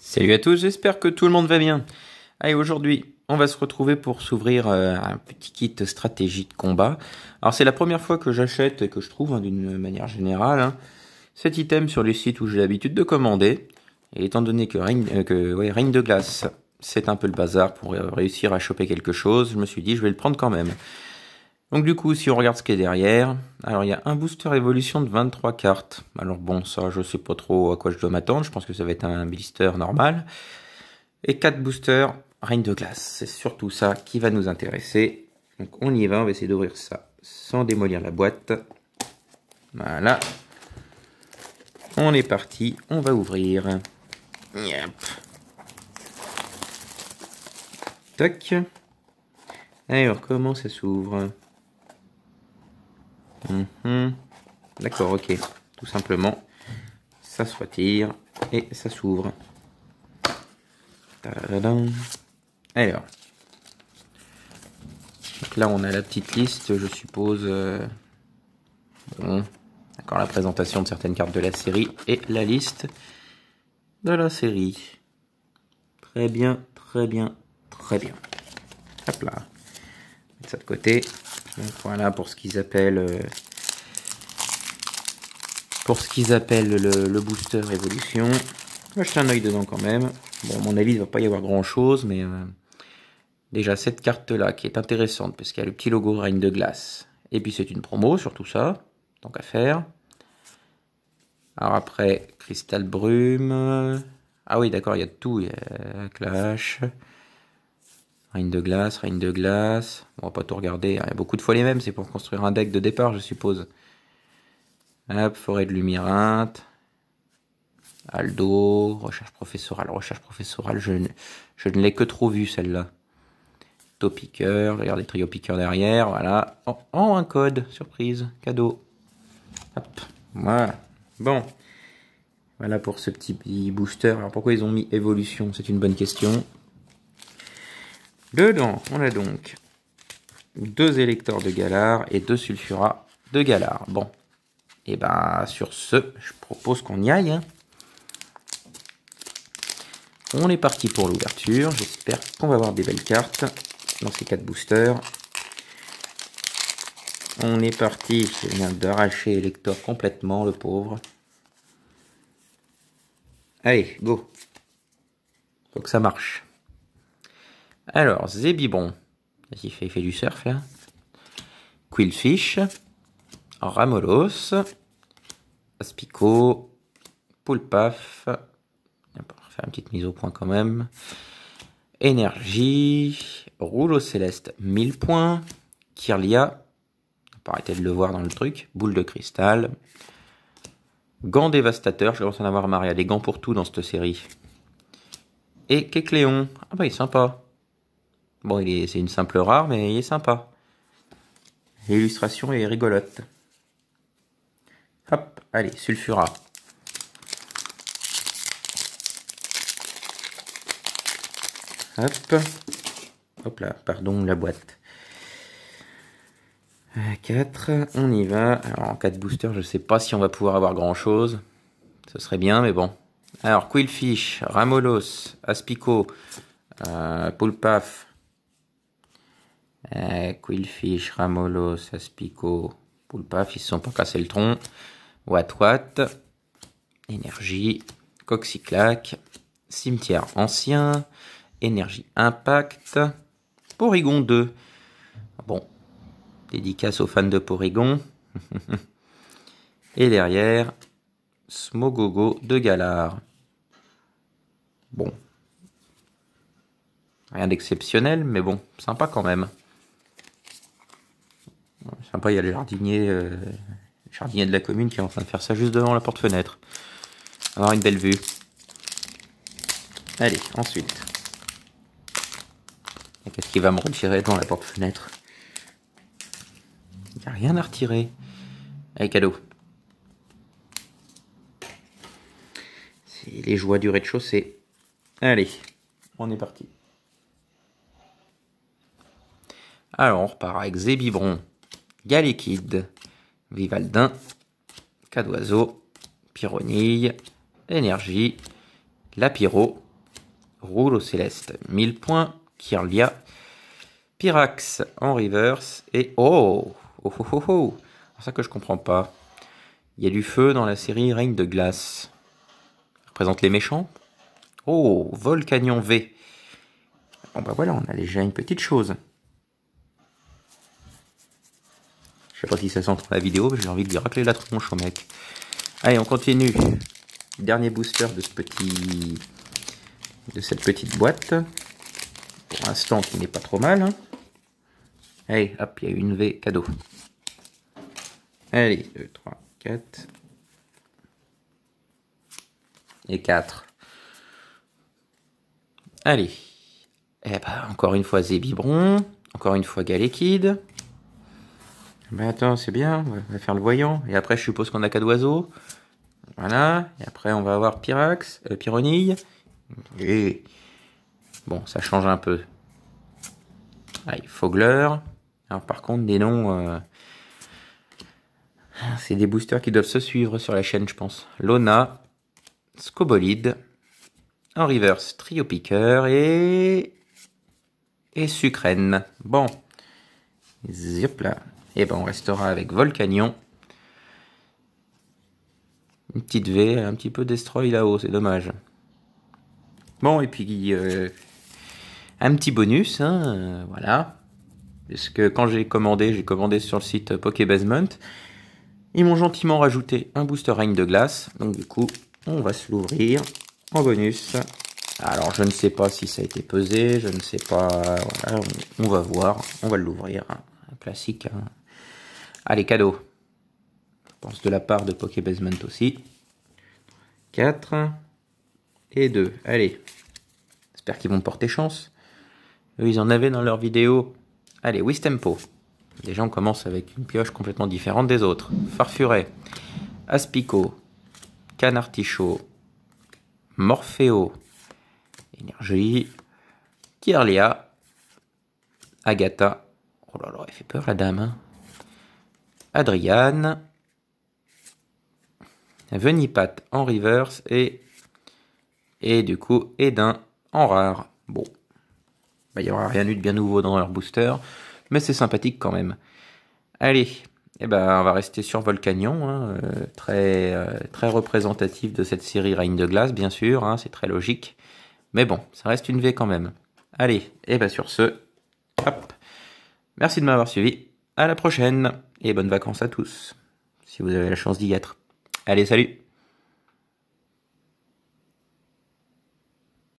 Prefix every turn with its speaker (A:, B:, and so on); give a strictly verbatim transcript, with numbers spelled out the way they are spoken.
A: Salut à tous, j'espère que tout le monde va bien. Allez, aujourd'hui, on va se retrouver pour s'ouvrir euh, un petit kit stratégie de combat. Alors, c'est la première fois que j'achète et que je trouve, hein, d'une manière générale, hein, cet item sur les sites où j'ai l'habitude de commander. Et étant donné que Règne, euh, que, ouais, Règne de Glace, c'est un peu le bazar pour euh, réussir à choper quelque chose, je me suis dit, je vais le prendre quand même. Donc du coup, si on regarde ce qu'il y a derrière, alors il y a un booster évolution de vingt-trois cartes. Alors bon, ça, je sais pas trop à quoi je dois m'attendre, je pense que ça va être un blister normal. Et quatre boosters Règne de Glace, c'est surtout ça qui va nous intéresser. Donc on y va, on va essayer d'ouvrir ça sans démolir la boîte. Voilà. On est parti, on va ouvrir. Yep. Toc. Alors, comment ça s'ouvre? Mmh. D'accord, ok. Tout simplement, ça se retire et ça s'ouvre. Alors, donc là on a la petite liste, je suppose. Euh... Bon, d'accord, la présentation de certaines cartes de la série et la liste de la série. Très bien, très bien, très bien. Hop là, mettre ça de côté. Donc voilà pour ce qu'ils appellent euh, pour ce qu'ils appellent le, le booster évolution. Je vais jeter un oeil dedans quand même. Bon, à mon avis, il ne va pas y avoir grand chose, mais euh, déjà cette carte là qui est intéressante parce qu'il y a le petit logo Règne de Glace. Et puis c'est une promo sur tout ça, tant qu'à faire. Alors après, Cristal Brume. Ah oui, d'accord, il y a de tout. Il y a Clash. Règne de Glace, Règne de Glace. On va pas tout regarder. Il y a beaucoup de fois les mêmes. C'est pour construire un deck de départ, je suppose. Hop, Forêt de Lumyrinthe. Aldo. Recherche professorale. Recherche professorale, je ne, je ne l'ai que trop vu celle-là. Piqueur. Regardez, trio piqueur derrière. Voilà. Oh, oh, un code. Surprise. Cadeau. Hop. Voilà. Bon. Voilà pour ce petit booster. Alors pourquoi ils ont mis évolution? C'est une bonne question. Dedans, on a donc deux électeurs de Galar et deux sulfurats de Galar. Bon, et ben sur ce, je propose qu'on y aille. Hein. On est parti pour l'ouverture. J'espère qu'on va avoir des belles cartes dans ces quatre boosters. On est parti. Je viens d'arracher l'électeur complètement, le pauvre. Allez, go. Faut que ça marche. Alors, Zébibon. Il fait, il fait du surf là. Quillfish. Ramolos. Aspico. Poulpaf. On va faire une petite mise au point quand même. Énergie. Rouleau céleste, mille points. Kirlia. On peut arrêter de le voir dans le truc. Boule de cristal. Gant dévastateur. Je commence à en avoir marre. Il y a des gants pour tout dans cette série. Et Kecléon. Ah bah il est sympa. Bon, c'est une simple rare, mais il est sympa. L'illustration est rigolote. Hop, allez, Sulfura. Hop. Hop là, pardon, la boîte. quatre, on y va. Alors, en quatre boosters, je sais pas si on va pouvoir avoir grand-chose. Ce serait bien, mais bon. Alors, Quillfish, Ramolos, Aspico, euh, Poulpaf, Euh, Quillfish, Ramolos, Aspico, Poulpaf, ils se sont pas cassés le tronc. Wat Wat, Énergie, Coxyclac, Cimetière Ancien, Énergie Impact, Porygon deux. Bon, dédicace aux fans de Porygon. Et derrière, Smogogo de Galar. Bon. Rien d'exceptionnel, mais bon, sympa quand même. Sympa, il y a le jardinier, euh, le jardinier de la commune qui est en train de faire ça juste devant la porte-fenêtre. Avoir une belle vue. Allez, ensuite. Qu'est-ce qui va me retirer dans la porte-fenêtre? Il n'y a rien à retirer. Allez, cadeau. C'est les joies du rez-de-chaussée. Allez, on est parti. Alors, on repart avec Zébibron, Galekid, Vivaldin, Cadoiseau, Pyronille, Énergie, Lapiro, Rouleau Céleste, mille points. Kirlia, Pyrax en reverse. Et oh, oh, oh, oh, oh. C'est ça que je comprends pas. Il y a du feu dans la série Règne de glace. Ça représente les méchants. Oh, Volcanion V. Bon bah voilà, on a déjà une petite chose. Je sais pas si ça s'entend la vidéo, mais j'ai envie de lui racler la tronche au mec. Allez, on continue. Dernier booster de ce petit, de cette petite boîte. Pour l'instant, qui n'est pas trop mal. Hein. Allez, hop, il y a une V cadeau. Allez, deux, trois, quatre. Et quatre. Allez. Eh ben, encore une fois Zébibron. Encore une fois Galekid. Ben attends, c'est bien, on va faire le voyant. Et après, je suppose qu'on a quatre oiseaux. Voilà. Et après, on va avoir Pyrax, euh, Pyronille. Et bon, ça change un peu. Allez, Fogler. Alors, par contre, des noms... Euh... C'est des boosters qui doivent se suivre sur la chaîne, je pense. Lona, Scobolide, en reverse, Trio Piqueur et... Et Sucrène. Bon. Zip là. Et ben on restera avec Volcanion. Une petite V, un petit peu Destroy là-haut, c'est dommage. Bon, et puis... Euh, un petit bonus, hein, euh, voilà. Parce que quand j'ai commandé, j'ai commandé sur le site Pokébasement. Ils m'ont gentiment rajouté un booster Règne de glace. Donc du coup, on va se l'ouvrir en bonus. Alors je ne sais pas si ça a été pesé, je ne sais pas. Voilà, on, on va voir, on va l'ouvrir. Un classique. Hein. Allez, cadeau. Je pense de la part de Pokébasement aussi. quatre et deux. Allez. J'espère qu'ils vont porter chance. Eux, ils en avaient dans leur vidéo. Allez, Wistempo. Déjà, on commence avec une pioche complètement différente des autres. Farfuret, Aspico, Canartichaud, Morpheo, Énergie, Kirlia, Agatha. Oh là là, elle fait peur la dame. Hein. Adriane, Venipat en reverse et, et du coup, Edin en rare. Bon, bah, il n'y aura rien eu de bien nouveau dans leur booster. Mais c'est sympathique quand même. Allez, eh ben, on va rester sur Volcanion, hein, euh, très, euh, très représentatif de cette série Règne de glace, bien sûr, hein, c'est très logique. Mais bon, ça reste une V quand même. Allez, et eh ben sur ce, hop, merci de m'avoir suivi, à la prochaine, et bonnes vacances à tous, si vous avez la chance d'y être. Allez, salut!